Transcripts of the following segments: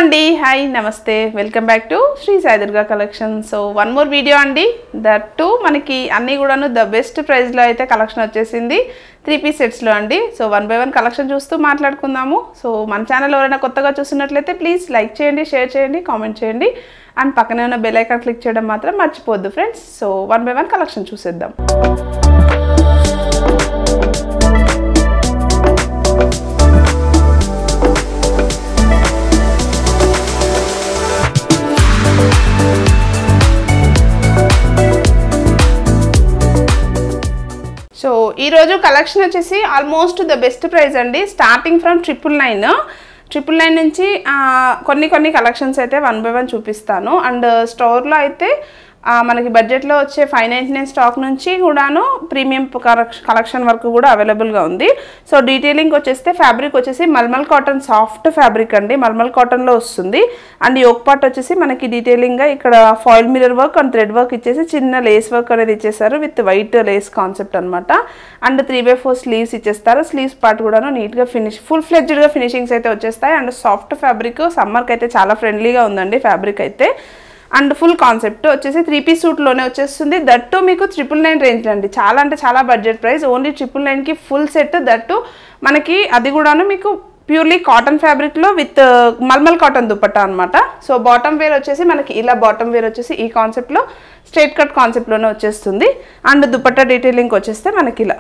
అండి హాయ్ నమస్తే welcome back to Shri Sai Durga collection. So one more video అండి. దట్ టు మనకి అన్నీ కూడాను ద బెస్ట్ ప్రైస్లో అయితే కలెక్షన్ వచ్చేసింది 3 పీస్ సెట్స్లో అండి. సో 1 by 1 కలెక్షన్ చూస్తూ మాట్లాడుకుందాము. సో మన ఛానల్ ఎవరైనా కొత్తగా చూస్తున్నట్లయితే ప్లీజ్ లైక్ చేయండి, షేర్ చేయండి, కామెంట్ చేయండి అండ్ పక్కనే ఉన్న బెల్ ఐకాన్ క్లిక్ చేయడం మాత్రం మర్చిపోవద్దు ఫ్రెండ్స్. సో 1 by 1 కలెక్షన్ చూసేద్దాం. సో ఈరోజు కలెక్షన్ వచ్చేసి ఆల్మోస్ట్ ద బెస్ట్ ప్రైస్ అండి. స్టార్టింగ్ ఫ్రమ్ 999 నుంచి కొన్ని కలెక్షన్స్ అయితే 1 by 1 చూపిస్తాను. అండ్ స్టోర్లో అయితే మనకి బడ్జెట్లో వచ్చే 599 స్టాక్ నుంచి కూడాను ప్రీమియం కలెక్షన్ వరకు కూడా అవైలబుల్గా ఉంది. సో డీటెయిలింగ్ వచ్చేస్తే ఫ్యాబ్రిక్ వచ్చేసి మల్మల్ కాటన్ సాఫ్ట్ ఫ్యాబ్రిక్ అండి, మల్మల్ కాటన్లో వస్తుంది. అండ్ యోక్ పార్ట్ వచ్చేసి మనకి డీటెయిలింగ్గా ఇక్కడ foil mirror work and thread work ఇచ్చేసి చిన్న లేస్ వర్క్ అనేది ఇచ్చేసారు విత్ వైట్ లేస్ కాన్సెప్ట్ అనమాట. అండ్ 3/4 స్లీవ్స్ ఇచ్చేస్తారు. స్లీవ్స్ పార్ట్ కూడాను నీట్గా ఫుల్ ఫ్లెడ్జ్డ్గా ఫినిషింగ్స్ అయితే వచ్చేస్తాయి. అండ్ సాఫ్ట్ ఫ్యాబ్రిక్ సమ్మర్కి అయితే చాలా ఫ్రెండ్లీగా ఉందండి ఫ్యాబ్రిక్ అయితే. అండ్ ఫుల్ కాన్సెప్ట్ వచ్చేసి 3 పీస్ సూట్లోనే వచ్చేస్తుంది. దట్టు మీకు 999 రేంజ్ అండి. చాలా అంటే చాలా బడ్జెట్ ప్రైస్. ఓన్లీ 999కి ఫుల్ సెట్. దట్టు మనకి అది కూడాను మీకు ప్యూర్లీ కాటన్ ఫ్యాబ్రిక్లో విత్ మల్మల్ కాటన్ దుపట్టా అనమాట. సో బాటమ్ వేర్ వచ్చేసి మనకి ఇలా బాటమ్ వేర్ వచ్చేసి ఈ కాన్సెప్ట్లో స్ట్రైట్ కట్ కాన్సెప్ట్లోనే వచ్చేస్తుంది. అండ్ దుపట్టా డీటెయిలింగ్ వచ్చేస్తే మనకి ఇలా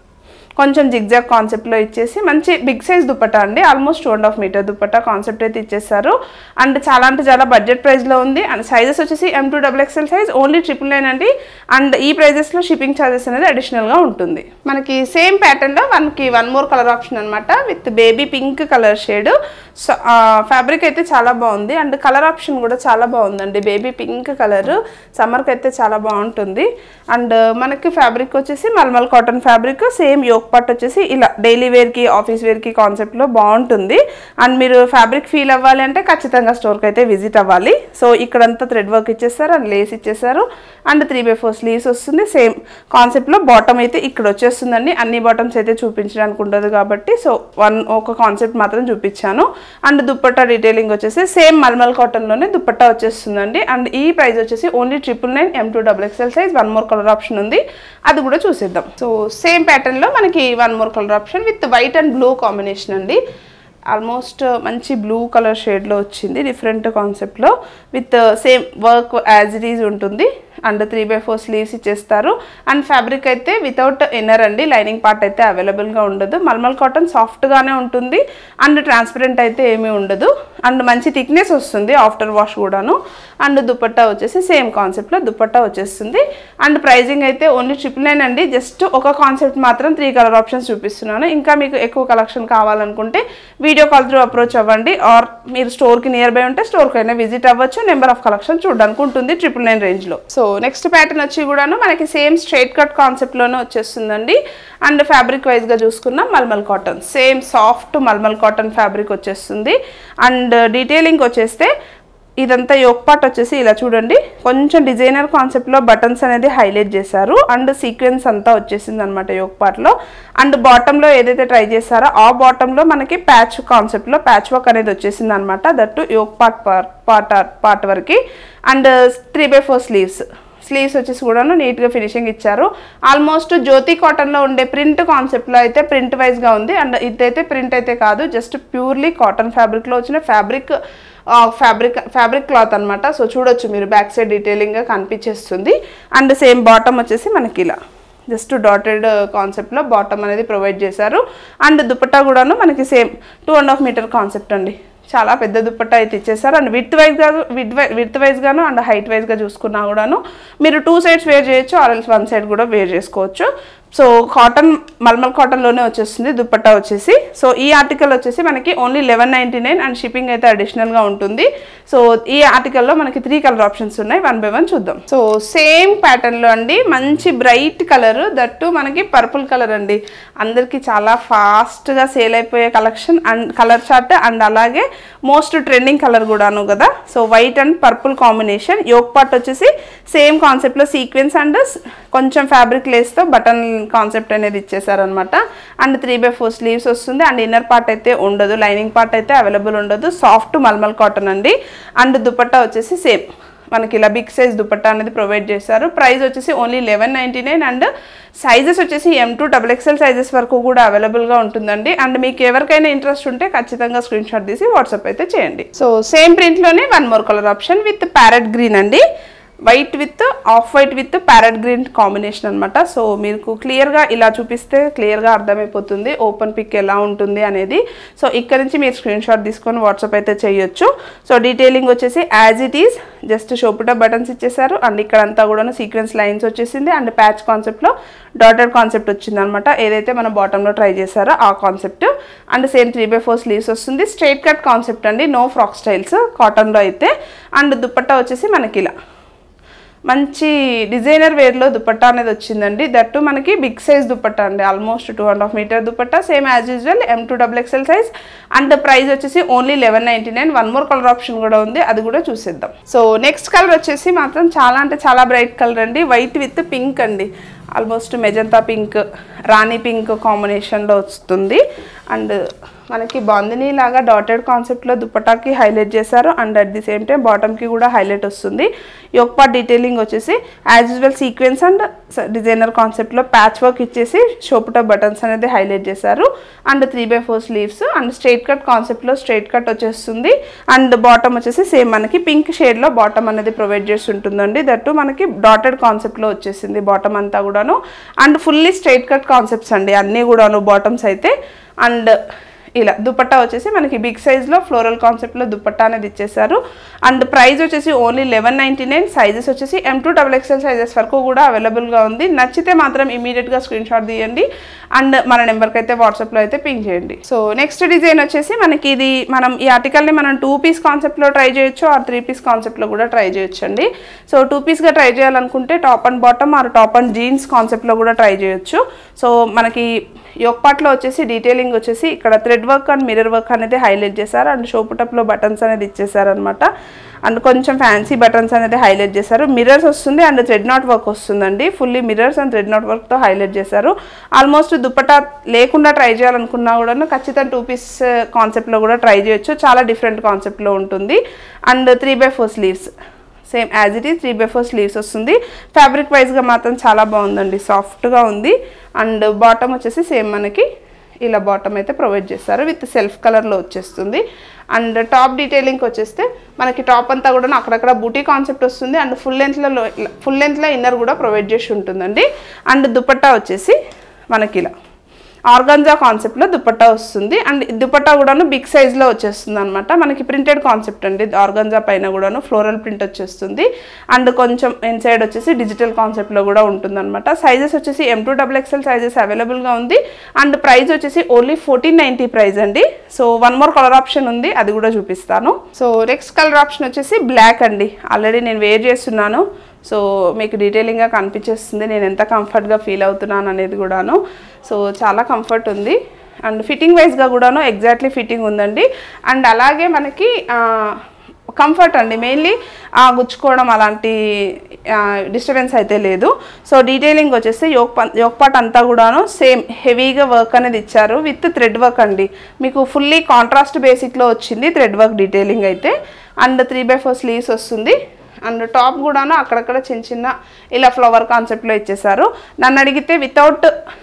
కొంచెం జిగ్జాగ్ కాన్సెప్ట్లో ఇచ్చేసి మంచి బిగ్ సైజ్ దుపట్టా అండి. ఆల్మోస్ట్ 2.5 మీటర్ దుపట్టా కాన్సెప్ట్ అయితే ఇచ్చేసారు. అండ్ చాలా అంటే చాలా బడ్జెట్ ప్రైస్లో ఉంది. అండ్ సైజెస్ వచ్చేసి M2XXL సైజ్ ఓన్లీ 999 అండి. అండ్ ఈ ప్రైజెస్లో షిప్పింగ్ ఛార్జెస్ అనేది అడిషనల్గా ఉంటుంది. మనకి సేమ్ ప్యాటర్న్లో మనకి 1 more కలర్ ఆప్షన్ అనమాట with baby pink colour shade. Fabric అయితే చాలా బాగుంది అండ్ కలర్ ఆప్షన్ కూడా చాలా బాగుందండి. బేబీ పింక్ కలర్ సమ్మర్కి అయితే చాలా బాగుంటుంది. అండ్ మనకి ఫ్యాబ్రిక్ వచ్చేసి malmal cotton fabric. Same yoke part వచ్చేసి ఇలా డైలీ వేర్కి ఆఫీస్ వేర్కి కాన్సెప్ట్లో బాగుంటుంది. అండ్ మీరు ఫ్యాబ్రిక్ ఫీల్ అవ్వాలి అంటే ఖచ్చితంగా స్టోర్కి అయితే విజిట్ అవ్వాలి. సో ఇక్కడంతా థ్రెడ్ వర్క్ ఇచ్చేస్తారు అండ్ లేస్ ఇచ్చేసారు. అండ్ 3/4 స్లీవ్స్ వస్తుంది. సేమ్ కాన్సెప్ట్లో బాటమ్ అయితే ఇక్కడ వచ్చేస్తుందండి. అన్ని బాటమ్స్ అయితే చూపించడానికి ఉండదు కాబట్టి సో ఒక కాన్సెప్ట్ మాత్రం చూపించాను. అండ్ దుపట్టా డీటెయిలింగ్ వచ్చేసి సేమ్ మల్మల్ కాటన్లోనే దుపట్టా వచ్చేస్తుందండి. అండ్ ఈ ప్రైస్ వచ్చేసి only 999 M2XXL size. 1 more colour option ఉంది, అది కూడా చూసేద్దాం. సో సేమ్ ప్యాటర్న్లో మనకి 1 more colour option with white and blue combination అండి. ఆల్మోస్ట్ మంచి బ్లూ కలర్ షేడ్లో వచ్చింది డిఫరెంట్ కాన్సెప్ట్లో with same work as it is ఉంటుంది. అండ్ 3/4 స్లీవ్స్ ఇచ్చేస్తారు. అండ్ ఫ్యాబ్రిక్ అయితే వితౌట్ ఇన్నర్ అండి, లైనింగ్ పార్ట్ అయితే అవైలబుల్గా ఉండదు. మల్మల్ కాటన్ సాఫ్ట్గానే ఉంటుంది అండ్ ట్రాన్స్పరెంట్ అయితే ఏమీ ఉండదు. అండ్ మంచి థిక్నెస్ వస్తుంది ఆఫ్టర్ వాష్ కూడాను. అండ్ దుపట్టా వచ్చేసి సేమ్ కాన్సెప్ట్లో దుపట్టా వచ్చేస్తుంది. అండ్ ప్రైజింగ్ అయితే ఓన్లీ 999 అండి. జస్ట్ ఒక కాన్సెప్ట్ మాత్రం 3 కలర్ ఆప్షన్స్ చూపిస్తున్నాను. ఇంకా మీకు ఎక్కువ కలెక్షన్ కావాలనుకుంటే వీడియో కాల్ త్రూ అప్రోచ్ అవ్వండి. ఆర్ మీరు స్టోర్కి నియర్ బై ఉంటే స్టోర్కి అయినా విజిట్ అవ్వచ్చు. నెంబర్ ఆఫ్ కలెక్షన్ చూడడానికి ఉంటుంది 999 రేంజ్లో. సో నెక్స్ట్ ప్యాటర్న్ వచ్చి కూడాను మనకి సేమ్ స్ట్రైట్ కట్ కాన్సెప్ట్లోనే వచ్చేస్తుందండి. అండ్ ఫ్యాబ్రిక్ వైజ్గా చూసుకున్న malmal cotton same soft malmal cotton fabric వచ్చేస్తుంది. అండ్ డీటెయిలింగ్ వచ్చేస్తే ఇదంతా యోక్ పార్ట్ వచ్చేసి ఇలా చూడండి కొంచెం డిజైనర్ కాన్సెప్ట్లో బటన్స్ అనేది హైలైట్ చేశారు. అండ్ సీక్వెన్స్ అంతా వచ్చేసింది అనమాట యోక్ పార్ట్లో. అండ్ బాటంలో ఏదైతే ట్రై చేశారో ఆ బాటంలో మనకి ప్యాచ్ కాన్సెప్ట్లో ప్యాచ్ వర్క్ అనేది వచ్చేసింది అనమాట. దట్టు యోక్ పార్ట్ వరకు. అండ్ 3/4 స్లీవ్స్ వచ్చేసి కూడాను నీట్గా ఫినిషింగ్ ఇచ్చారు. ఆల్మోస్ట్ జ్యోతి కాటన్లో ఉండే ప్రింట్ కాన్సెప్ట్లో అయితే ప్రింట్ వైజ్గా ఉంది. అండ్ ఇదైతే ప్రింట్ అయితే కాదు, జస్ట్ ప్యూర్లీ కాటన్ ఫ్యాబ్రిక్లో వచ్చిన ఫ్యాబ్రిక్ క్లాత్ అనమాట. సో చూడొచ్చు మీరు బ్యాక్ సైడ్ డీటెయిలింగ్గా కనిపించేస్తుంది. అండ్ సేమ్ బాటమ్ వచ్చేసి మనకి ఇలా జస్ట్ డాటెడ్ కాన్సెప్ట్లో బాటమ్ అనేది ప్రొవైడ్ చేశారు. అండ్ దుపట్టా కూడాను మనకి సేమ్ 2.5 మీటర్ కాన్సెప్ట్ అండి. చాలా పెద్ద దుపట్టా అయితే ఇచ్చేసారు. అండ్ విత్ వైజ్గాను అండ్ హైట్ వైజ్గా చూసుకున్నా కూడాను మీరు 2 sides వేర్ చేయొచ్చు ఆర్ ఎల్స్ 1 side కూడా వేర్ చేసుకోవచ్చు. సో కాటన్ మల్మల్ కాటన్లోనే వచ్చేస్తుంది దుపట్టా వచ్చేసి. సో ఈ ఆర్టికల్ వచ్చేసి మనకి ఓన్లీ 1199 అండ్ షిప్పింగ్ అయితే అడిషనల్గా ఉంటుంది. సో ఈ ఆర్టికల్లో మనకి 3 కలర్ ఆప్షన్స్ ఉన్నాయి. 1 by 1 చూద్దాం. సో సేమ్ ప్యాటర్న్లో అండి మంచి బ్రైట్ కలర్, దట్టు మనకి పర్పుల్ కలర్ అండి. అందరికీ చాలా ఫాస్ట్గా సేల్ అయిపోయే collection and colour chart. And అలాగే మోస్ట్ ట్రెండింగ్ కలర్ కూడాను కదా. So white and purple combination. Yoke part వచ్చేసి సేమ్ కాన్సెప్ట్లో సీక్వెన్స్ అండ్ కొంచెం ఫ్యాబ్రిక్ లేస్తో బటన్ కాన్సెప్ట్ అనేది ఇచ్చేసారనమాట. అండ్ 3/4 స్లీవ్స్ వస్తుంది. అండ్ ఇన్నర్ పార్ట్ అయితే ఉండదు, లైనింగ్ పార్ట్ అయితే అవైలబుల్ ఉండదు. సాఫ్ట్ మల్మల్ కాటన్ అండి. అండ్ దుపట్టా వచ్చేసి సేమ్ మనకి ఇలా బిగ్ సైజ్ దుపట్టా అనేది ప్రొవైడ్ చేశారు. ప్రైస్ వచ్చేసి ఓన్లీ 1199 అండ్ సైజెస్ వచ్చేసి M2 XXL సైజెస్ వరకు కూడా అవైలబుల్గా ఉంటుందండి. అండ్ మీకు ఎవరికైనా ఇంట్రెస్ట్ ఉంటే ఖచ్చితంగా స్క్రీన్ షాట్ తీసి వాట్సాప్ అయితే చేయండి. సో సేమ్ ప్రింట్లోనే one more colour option with parrot green అండి. White with off white with parrot green combination అనమాట. సో మీకు క్లియర్గా ఇలా చూపిస్తే క్లియర్గా అర్థమైపోతుంది ఓపెన్ పిక్ ఎలా ఉంటుంది అనేది. సో ఇక్కడ నుంచి మీరు స్క్రీన్ షాట్ తీసుకొని వాట్సాప్ అయితే చేయొచ్చు. సో డీటెయిలింగ్ వచ్చేసి యాజ్ ఇట్ ఈస్ జస్ట్ షోపుటా బటన్స్ ఇచ్చేసారు. అండ్ ఇక్కడంతా కూడా సీక్వెన్స్ లైన్స్ వచ్చేసింది. అండ్ ప్యాచ్ కాన్సెప్ట్లో డాటెడ్ కాన్సెప్ట్ వచ్చింది అనమాట, ఏదైతే మనం బాటంలో ట్రై చేశారో ఆ కాన్సెప్ట్. అండ్ సేమ్ 3/4 స్లీవ్స్ వస్తుంది. స్ట్రైట్ కట్ కాన్సెప్ట్ అండి, నో ఫ్రాక్ స్టైల్స్ కాటన్లో అయితే. అండ్ దుపట్టా వచ్చేసి మనకి ఇలా మంచి డిజైనర్ వేర్లో దుపట్టా అనేది వచ్చిందండి. దట్టు మనకి బిగ్ సైజ్ దుపట్టా అండి, almost 2.5 meter dupatta, same as usual M2 XXL size. And price వచ్చేసి only 1199. One more colour option కూడా ఉంది, అది కూడా చూసేద్దాం. సో నెక్స్ట్ కలర్ వచ్చేసి మాత్రం చాలా అంటే చాలా బ్రైట్ కలర్ అండి. వైట్ విత్ పింక్ అండి, ఆల్మోస్ట్ మెజంతా పింక్, రాణి పింక్ కాంబినేషన్లో వస్తుంది. అండ్ మనకి బాందినీ లాగా డాటెడ్ కాన్సెప్ట్లో దుపట్టాకి హైలైట్ చేశారు. And at the same time బాటమ్కి కూడా హైలైట్ వస్తుంది. యోక్ పార్ట్ డీటెయిలింగ్ వచ్చేసి as usual sequence and designer కాన్సెప్ట్లో ప్యాచ్ వర్క్ ఇచ్చేసి షోపుటా బటన్స్ అనేది హైలైట్ చేశారు. And 3/4 sleeves and straight cut కాన్సెప్ట్లో స్ట్రైట్ కట్ వచ్చేస్తుంది. అండ్ బాటమ్ వచ్చేసి సేమ్ మనకి పింక్ షేడ్లో బాటమ్ అనేది ప్రొవైడ్ చేసి ఉంటుందండి. దట్టు మనకి డాటెడ్ కాన్సెప్ట్లో వచ్చేసింది బాటమ్ అంతా కూడాను. And fully straight cut concepts అండి అన్నీ కూడాను బాటమ్స్ అయితే. అండ్ ఇలా దుపట్టా వచ్చేసి మనకి బిగ్ సైజ్లో ఫ్లోరల్ కాన్సెప్ట్లో దుపట్టా అనేది ఇచ్చేసారు. అండ్ ప్రైస్ వచ్చేసి ఓన్లీ 1199. సైజెస్ వచ్చేసి M2 XXL సైజెస్ వరకు కూడా అవైలబుల్గా ఉంది. నచ్చితే మాత్రం ఇమీడియట్గా స్క్రీన్ షాట్ తీయండి అండ్ మన నెంబర్కి అయితే వాట్సాప్లో అయితే పింక్ చేయండి. సో నెక్స్ట్ డిజైన్ వచ్చేసి మనకి ఇది మనం ఈ ఆర్టికల్ని మనం 2 పీస్ కాన్సెప్ట్లో ట్రై చేయొచ్చు ఆర్ 3 పీస్ కాన్సెప్ట్లో కూడా ట్రై చేయొచ్చు అండి. సో 2 పీస్గా ట్రై చేయాలనుకుంటే top and bottom or top and jeans కాన్సెప్ట్లో కూడా ట్రై చేయొచ్చు. సో మనకి యోక్ పార్ట్లో వచ్చేసి డీటెయిలింగ్ వచ్చేసి ఇక్కడ thread work and mirror work అనేది హైలైట్ చేశారు. అండ్ షోపుటప్లో బటన్స్ అనేది ఇచ్చేసారు అనమాట. అండ్ కొంచెం ఫ్యాన్సీ బటన్స్ అనేది హైలైట్ చేశారు. మిర్రర్స్ వస్తుంది అండ్ థ్రెడ్ నాట్ వర్క్ వస్తుందండి. Fully mirrors and thread knot వర్క్తో హైలైట్ చేశారు. ఆల్మోస్ట్ దుపట్టా లేకుండా ట్రై చేయాలనుకున్నా కూడా ఖచ్చితంగా 2 పీస్ కాన్సెప్ట్లో కూడా ట్రై చేయొచ్చు. చాలా డిఫరెంట్ కాన్సెప్ట్లో ఉంటుంది. And 3/4 sleeves same as it is 3/4 sleeves వస్తుంది. ఫ్యాబ్రిక్ వైజ్గా మాత్రం చాలా బాగుందండి, సాఫ్ట్గా ఉంది. అండ్ బాటమ్ వచ్చేసి సేమ్ మనకి ఇలా బాటమ్ అయితే ప్రొవైడ్ చేస్తారు విత్ సెల్ఫ్ కలర్లో వచ్చేస్తుంది. అండ్ టాప్ డీటెయిలింగ్కి వచ్చేస్తే మనకి టాప్ అంతా కూడా అక్కడక్కడ బూటీ కాన్సెప్ట్ వస్తుంది. అండ్ ఫుల్ లెంత్లో ఇన్నర్ కూడా ప్రొవైడ్ చేసి ఉంటుందండి. అండ్ దుపట్టా వచ్చేసి మనకి ఇలా ఆర్గాంజా కాన్సెప్ట్లో దుపట్టా వస్తుంది. అండ్ దుపట్టా కూడాను బిగ్ సైజ్లో వచ్చేస్తుంది అనమాట. మనకి ప్రింటెడ్ కాన్సెప్ట్ అండి, ఆర్గాంజా పైన కూడాను ఫ్లోరల్ ప్రింట్ వచ్చేస్తుంది. అండ్ కొంచెం ఇన్సైడ్ వచ్చేసి డిజిటల్ కాన్సెప్ట్లో కూడా ఉంటుంది అనమాట. సైజెస్ వచ్చేసి M2 XXL సైజెస్ అవైలబుల్గా ఉంది. అండ్ ప్రైస్ వచ్చేసి ఓన్లీ 1490 ప్రైస్ అండి. So one more colour option ఉంది, అది కూడా చూపిస్తాను. సో నెక్స్ట్ కలర్ ఆప్షన్ వచ్చేసి బ్లాక్ అండి. ఆల్రెడీ నేను వేర్ చేస్తున్నాను, సో మీకు డీటెయిలింగ్గా కనిపించేస్తుంది నేను ఎంత కంఫర్ట్గా ఫీల్ అవుతున్నాను అనేది కూడాను. సో చాలా కంఫర్ట్ ఉంది అండ్ ఫిట్టింగ్ వైజ్గా కూడాను ఎగ్జాక్ట్లీ ఫిట్టింగ్ ఉందండి. అండ్ అలాగే మనకి కంఫర్ట్ అండి, మెయిన్లీ గుచ్చుకోవడం అలాంటి డిస్టర్బెన్స్ అయితే లేదు. సో డీటెయిలింగ్ వచ్చేసి యోక్ పార్ట్ అంతా కూడాను సేమ్ హెవీగా వర్క్ అనేది ఇచ్చారు విత్ థ్రెడ్ వర్క్ అండి. మీకు ఫుల్లీ కాంట్రాస్ట్ బేసిక్లో వచ్చింది థ్రెడ్ వర్క్ డీటెయిలింగ్ అయితే. అండ్ 3/4 స్లీవ్స్ వస్తుంది. అండ్ టాప్ కూడాను అక్కడక్కడ చిన్న చిన్న ఇలా ఫ్లవర్ కాన్సెప్ట్లో ఇచ్చేసారు. నన్ను అడిగితే వితౌట్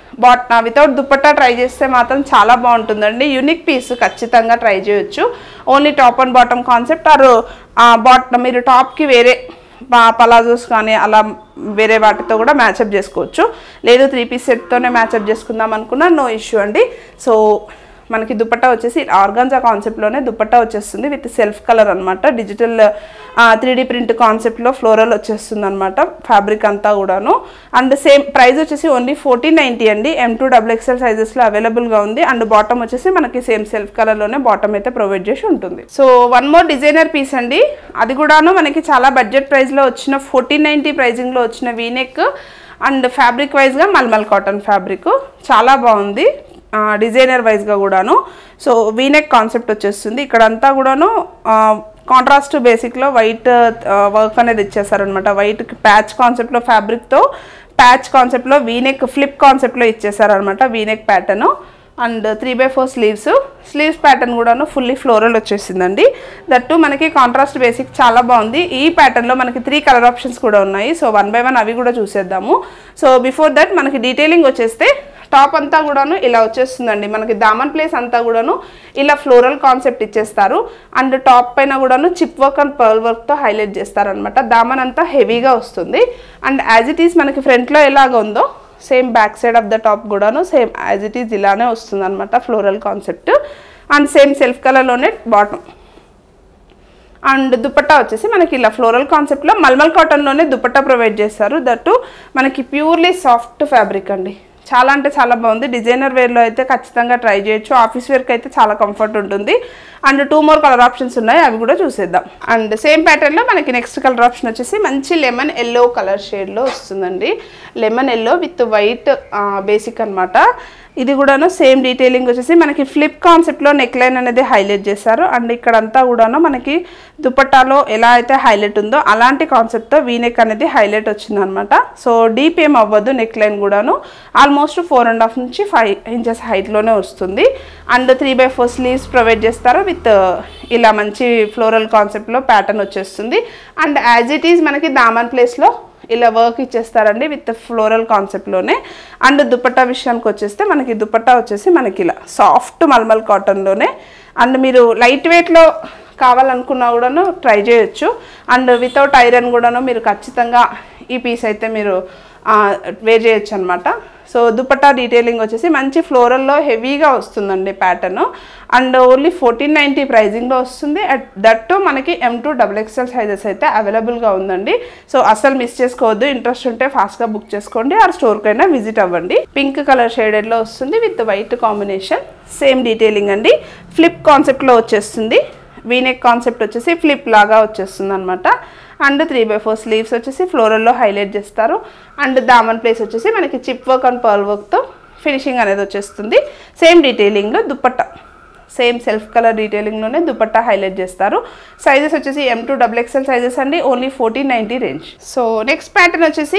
దుపట్టా ట్రై చేస్తే మాత్రం చాలా బాగుంటుందండి. యూనిక్ పీస్ ఖచ్చితంగా ట్రై చేయొచ్చు. Only top and bottom concept or మీరు టాప్కి వేరే పలాజోస్ కానీ అలా వేరే వాటితో కూడా మ్యాచప్ చేసుకోవచ్చు. లేదు 3 పీస్ సెట్తోనే మ్యాచప్ చేసుకుందాం అనుకున్నా నో ఇష్యూ అండి. సో మనకి దుపట్టా వచ్చేసి ఆర్గాంజా కాన్సెప్ట్లోనే దుపట్టా వచ్చేస్తుంది విత్ సెల్ఫ్ కలర్ అనమాట. డిజిటల్ 3D ప్రింట్ కాన్సెప్ట్లో ఫ్లోరల్ వచ్చేస్తుంది అనమాట ఫ్యాబ్రిక్ అంతా కూడాను. అండ్ సేమ్ ప్రైస్ వచ్చేసి ఓన్లీ 1490 అండి. M2 XXL సైజెస్లో అవైలబుల్గా ఉంది. అండ్ బాటమ్ వచ్చేసి మనకి సేమ్ సెల్ఫ్ కలర్లోనే బాటమ్ అయితే ప్రొవైడ్ చేసి ఉంటుంది. So one more designer piece అండి, అది కూడాను మనకి చాలా బడ్జెట్ ప్రైస్లో వచ్చిన 1490 ప్రైజింగ్లో వచ్చిన వీనెక్ అండ్ ఫ్యాబ్రిక్ వైజ్గా మల్మల్ కాటన్ ఫ్యాబ్రిక్ చాలా బాగుంది. డిజైనర్ వైజ్గా కూడాను. సో వీనెక్ కాన్సెప్ట్ వచ్చేస్తుంది. ఇక్కడంతా కూడాను కాంట్రాస్ట్ బేసిక్లో వైట్ వర్క్ అనేది ఇచ్చేసారనమాట. వైట్ ప్యాచ్ కాన్సెప్ట్లో ఫ్యాబ్రిక్తో ప్యాచ్ కాన్సెప్ట్లో వీనెక్ ఫ్లిప్ కాన్సెప్ట్లో ఇచ్చేసారనమాట V neck pattern. And 3/4 sleeves pattern కూడాను ఫుల్లీ ఫ్లోరల్ వచ్చేసిందండి. దట్టు మనకి కాంట్రాస్ట్ బేసిక్ చాలా బాగుంది. ఈ ప్యాటర్న్లో మనకి 3 కలర్ ఆప్షన్స్ కూడా ఉన్నాయి. సో 1 by 1 అవి కూడా చూసేద్దాము. సో బిఫోర్ దట్ మనకి డీటెయిలింగ్ వచ్చేస్తే టాప్ అంతా కూడాను ఇలా వచ్చేస్తుందండి. మనకి దామన్ ప్లేస్ అంతా కూడాను ఇలా ఫ్లోరల్ కాన్సెప్ట్ ఇచ్చేస్తారు. అండ్ టాప్ పైన కూడాను చిప్ వర్క్ అండ్ పర్ల్ వర్క్తో హైలైట్ చేస్తారనమాట. దామన్ అంతా హెవీగా వస్తుంది. అండ్ యాజ్ ఇట్ ఈస్ మనకి ఫ్రంట్లో ఎలాగ ఉందో same back side of the top కూడాను సేమ్ యాజ్ ఇట్ ఈజ్ ఇలానే వస్తుంది అనమాట floral concept. And same self కలర్లోనే బాటమ్. అండ్ దుపట్టా వచ్చేసి మనకి ఇలా ఫ్లోరల్ కాన్సెప్ట్లో మల్మల్ కాటన్లోనే దుపట్టా ప్రొవైడ్ చేస్తారు. దట్టు మనకి ప్యూర్లీ సాఫ్ట్ ఫ్యాబ్రిక్ అండి. చాలా అంటే చాలా బాగుంది. డిజైనర్ వేర్లో అయితే ఖచ్చితంగా ట్రై చేయొచ్చు. ఆఫీస్ వేర్కి అయితే చాలా కంఫర్ట్ ఉంటుంది. అండ్ 2 more కలర్ ఆప్షన్స్ ఉన్నాయి, అవి కూడా చూసేద్దాం. అండ్ సేమ్ ప్యాటర్న్లో మనకి నెక్స్ట్ కలర్ ఆప్షన్ వచ్చేసి మంచి లెమన్ ఎల్లో కలర్ షేడ్లో వస్తుందండి. Lemon yellow with white basic అనమాట. ఇది కూడాను సేమ్ డీటెయిలింగ్ వచ్చేసి మనకి ఫ్లిప్ కాన్సెప్ట్లో నెక్ లైన్ అనేది హైలైట్ చేశారు. అండ్ ఇక్కడంతా కూడాను మనకి దుపట్టాలో ఎలా అయితే హైలైట్ ఉందో అలాంటి కాన్సెప్ట్తో వీనెక్ అనేది హైలైట్ వచ్చిందనమాట. సో డీప్ ఏం అవ్వదు. నెక్ లైన్ కూడాను ఆల్మోస్ట్ 4.5 నుంచి 5 inches హైట్లోనే వస్తుంది. అండ్ 3/4 స్లీవ్స్ ప్రొవైడ్ చేస్తారు విత్ ఇలా మంచి ఫ్లోరల్ కాన్సెప్ట్లో ప్యాటర్న్ వచ్చేస్తుంది. అండ్ యాజ్ ఇట్ ఈజ్ మనకి దామన్ ప్లేస్లో ఇలా వర్క్ ఇచ్చేస్తారండి విత్ ఫ్లోరల్ కాన్సెప్ట్లోనే. అండ్ దుపట్టా విషయానికి వచ్చేస్తే మనకి దుపట్టా వచ్చేసి మనకి ఇలా సాఫ్ట్ మల్మల్ కాటన్లోనే. అండ్ మీరు లైట్ వెయిట్లో కావాలనుకున్నా కూడాను ట్రై చేయొచ్చు. అండ్ వితౌట్ ఐరన్ కూడాను మీరు ఖచ్చితంగా ఈ పీస్ అయితే మీరు వేర్ చేయొచ్చు అనమాట. సో దుపట్టా డీటెయిలింగ్ వచ్చేసి మంచి ఫ్లోరల్లో హెవీగా వస్తుందండి ప్యాటర్న్. అండ్ ఓన్లీ 1490 ప్రైజింగ్లో వస్తుంది. దట్టు మనకి M2 XXL సైజెస్ అయితే అవైలబుల్గా ఉందండి. సో అసలు మిస్ చేసుకోవద్దు. ఇంట్రెస్ట్ ఉంటే ఫాస్ట్గా బుక్ చేసుకోండి. ఆ స్టోర్కైనా విజిట్ అవ్వండి. పింక్ కలర్ షేడెడ్లో వస్తుంది with white combination. Same detailing అండి. ఫ్లిప్ కాన్సెప్ట్లో వచ్చేస్తుంది. వీనెక్ కాన్సెప్ట్ వచ్చేసి ఫ్లిప్ లాగా వచ్చేస్తుంది అనమాట. అండ్ 3/4 స్లీవ్స్ వచ్చేసి ఫ్లోరల్లో హైలైట్ చేస్తారు. అండ్ దామన్ ప్లేస్ వచ్చేసి మనకి చిప్ వర్క్ అండ్ పర్ల్ వర్క్తో ఫినిషింగ్ అనేది వచ్చేస్తుంది. Same detailing dupatta same self colour డీటెయిలింగ్లోనే దుపట్టా హైలైట్ చేస్తారు. సైజెస్ వచ్చేసి M2 XXL సైజెస్ అండి. Only 1490 range. So next pattern వచ్చేసి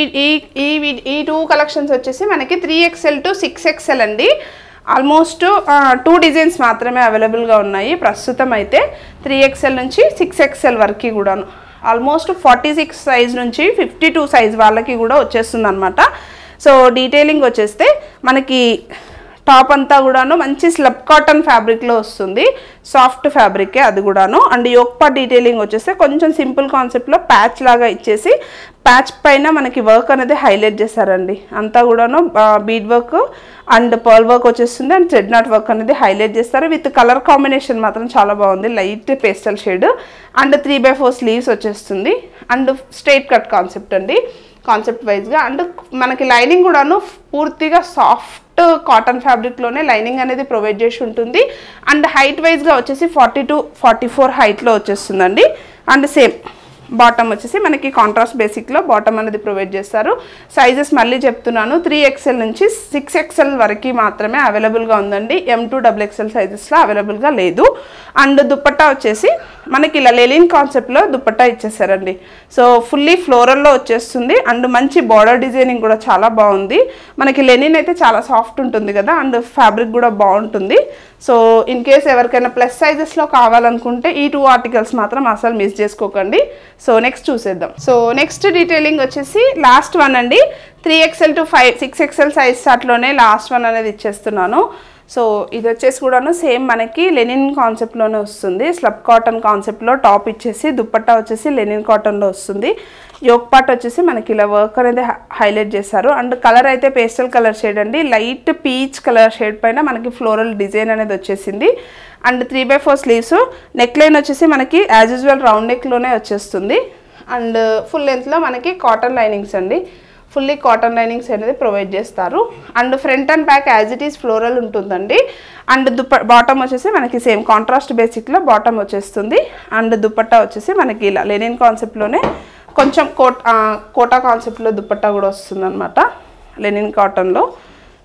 ఈ 2 కలెక్షన్స్ వచ్చేసి మనకి 3XL to 6XL అండి. ఆల్మోస్ట్ 2 డిజైన్స్ మాత్రమే అవైలబుల్గా ఉన్నాయి ప్రస్తుతం అయితే. 3XL నుంచి 6XL వరకు కూడాను ఆల్మోస్ట్ 46 సైజ్ నుంచి 52 సైజ్ వాళ్ళకి కూడా వచ్చేస్తుంది అనమాట. సో డీటెయిలింగ్ వచ్చేస్తే మనకి టాప్ అంతా కూడాను మంచి స్లబ్ కాటన్ ఫ్యాబ్రిక్లో వస్తుంది. సాఫ్ట్ ఫ్యాబ్రికే అది కూడాను. అండ్ యోక్ పార్ట్ డీటెయిలింగ్ వచ్చేస్తే కొంచెం సింపుల్ కాన్సెప్ట్లో ప్యాచ్ లాగా ఇచ్చేసి ప్యాచ్ పైన మనకి వర్క్ అనేది హైలైట్ చేశారండి. అంతా కూడాను bead work and pearl work వచ్చేస్తుంది. అండ్ థ్రెడ్ నాట్ వర్క్ అనేది హైలైట్ చేస్తారు. విత్ కలర్ కాంబినేషన్ మాత్రం చాలా బాగుంది. Light pastel shade. And 3/4 sleeves వచ్చేస్తుంది. అండ్ స్ట్రైట్ కట్ కాన్సెప్ట్ అండి కాన్సెప్ట్ వైజ్గా. అండ్ మనకి లైనింగ్ కూడాను పూర్తిగా సాఫ్ట్ కాటన్ ఫ్యాబ్రిక్లోనే లైనింగ్ అనేది ప్రొవైడ్ చేసి ఉంటుంది. అండ్ హైట్ వైజ్గా వచ్చేసి 40 to 44 హైట్లో వచ్చేస్తుందండి. అండ్ సేమ్ బాటమ్ వచ్చేసి మనకి కాంట్రాస్ట్ బేసిక్లో బాటమ్ అనేది ప్రొవైడ్ చేస్తారు. సైజెస్ మళ్ళీ చెప్తున్నాను 3XL నుంచి 6XL వరకు మాత్రమే అవైలబుల్గా ఉందండి. M2 XXL సైజెస్లో అవైలబుల్గా లేదు. అండ్ దుపట్టా వచ్చేసి మనకి ఇలా లెలిన్ కాన్సెప్ట్లో దుపట్టా ఇచ్చేసారండి. సో ఫుల్లీ ఫ్లోరల్లో వచ్చేస్తుంది. అండ్ మంచి బార్డర్ డిజైనింగ్ కూడా చాలా బాగుంది. మనకి లెనిన్ అయితే చాలా సాఫ్ట్ ఉంటుంది కదా. అండ్ ఫ్యాబ్రిక్ కూడా బాగుంటుంది. సో ఇన్ కేస్ ఎవరికైనా ప్లస్ సైజెస్లో కావాలనుకుంటే ఈ 2 ఆర్టికల్స్ మాత్రం అసలు మిస్ చేసుకోకండి. సో నెక్స్ట్ చూసేద్దాం. సో నెక్స్ట్ డీటెయిలింగ్ వచ్చేసి లాస్ట్ వన్ అండి. 3XL to 6XL సైజ్ స్టార్ట్లోనే లాస్ట్ వన్ అనేది ఇచ్చేస్తున్నాను. సో ఇది వచ్చేసి కూడాను సేమ్ మనకి లెనిన్ కాన్సెప్ట్లోనే వస్తుంది. స్లబ్ కాటన్ కాన్సెప్ట్లో టాప్ ఇచ్చేసి దుపట్టా వచ్చేసి లెనిన్ కాటన్లో వస్తుంది. యోక్ పార్ట్ వచ్చేసి మనకి ఇలా వర్క్ అనేది హైలైట్ చేశారు. అండ్ కలర్ అయితే పేస్టల్ కలర్ షేడ్ అండి. లైట్ పీచ్ కలర్ షేడ్ పైన మనకి ఫ్లోరల్ డిజైన్ అనేది వచ్చేసింది. And 3/4 sleeves. నెక్ లైన్ వచ్చేసి మనకి యాజ్ యూజువల్ రౌండ్ నెక్లోనే వచ్చేస్తుంది. అండ్ ఫుల్ లెంత్లో మనకి కాటన్ లైనింగ్స్ అండి. ఫుల్లీ కాటన్ లైనింగ్స్ అనేది ప్రొవైడ్ చేస్తారు. And front and back as it is floral ఉంటుందండి. అండ్ బాటమ్ వచ్చేసి మనకి సేమ్ కాంట్రాస్ట్ బేసిక్లో బాటమ్ వచ్చేస్తుంది. అండ్ దుపట్టా వచ్చేసి మనకి ఇలా లెనిన్ కాన్సెప్ట్లోనే కొంచెం కోటా కాన్సెప్ట్లో దుపట్టా కూడా వస్తుంది అనమాట లెనిన్ కాటన్లో.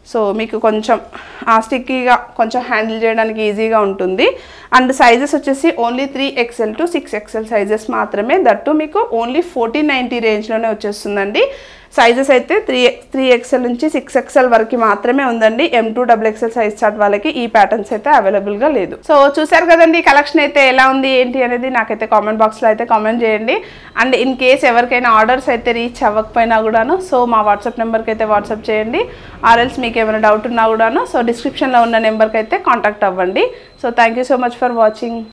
సో మీకు కొంచెం స్టిక్కీగా కొంచెం హ్యాండిల్ చేయడానికి ఈజీగా ఉంటుంది. అండ్ సైజెస్ వచ్చేసి only 3XL to 6XL sizes మాత్రమే. దట్టు మీకు ఓన్లీ 1490 రేంజ్లోనే వచ్చేస్తుందండి. సైజెస్ అయితే 3XL నుంచి 6XL వరకు మాత్రమే ఉందండి. M2XXL సైజ్ చార్ట్ వాళ్ళకి ఈ ప్యాటర్న్స్ అయితే అవైలబుల్గా లేదు. సో చూసారు కదండి కలెక్షన్ అయితే ఎలా ఉంది ఏంటి అనేది నాకైతే కామెంట్ బాక్స్లో అయితే కామెంట్ చేయండి. అండ్ ఇన్ కేస్ ఎవరికైనా ఆర్డర్స్ అయితే రీచ్ అవ్వకపోయినా కూడాను సో మా వాట్సాప్ నెంబర్కి అయితే వాట్సాప్ చేయండి. ఆర్ఎల్స్ మీకు ఏమైనా డౌట్ ఉన్నా కూడాను సో డిస్క్రిప్షన్లో ఉన్న నెంబర్కి అయితే కాంటాక్ట్ అవ్వండి. So thank you so much for watching.